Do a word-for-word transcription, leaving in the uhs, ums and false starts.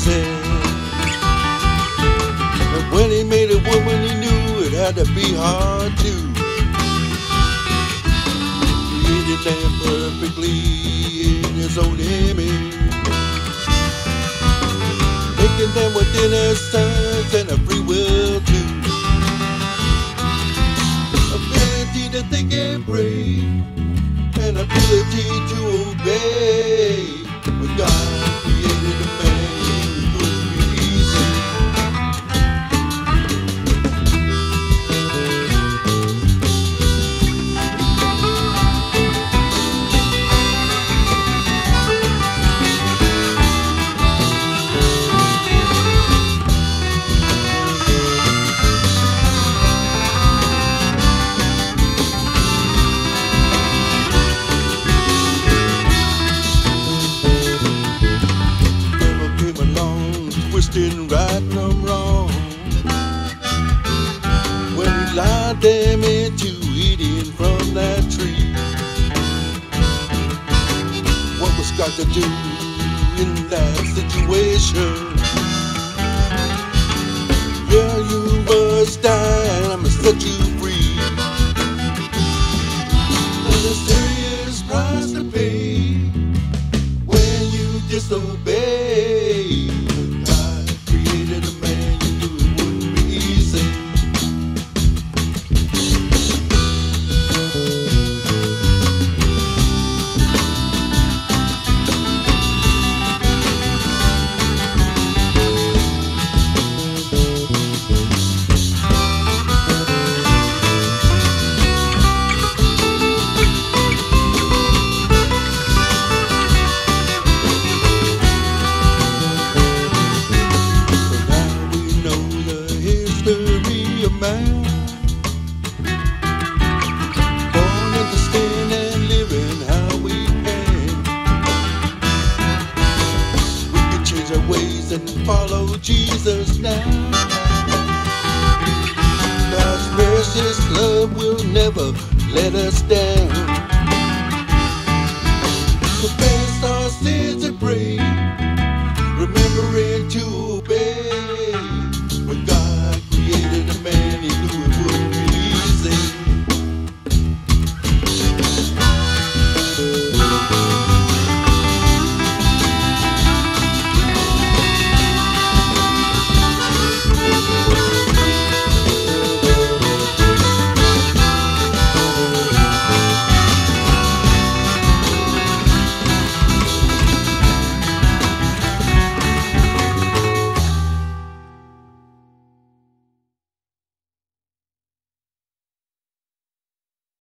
easy. And when he made a woman, he knew it had to be hard too. Created them perfectly in his own image, making them within his sons and a free will too. Ability to think and pray, and ability to obey. When God created a man, it wouldn't be easy. Twisting right from wrong, when he lied them into eating from that tree. What was God to do in that situation? Yeah, you must die, and I'ma set you free. There's a serious price to pay when you disobey. Man, born into sin and living how we can. We can change our ways and follow Jesus now. God's precious love will never let us down. Confess our sins and pray, remembering to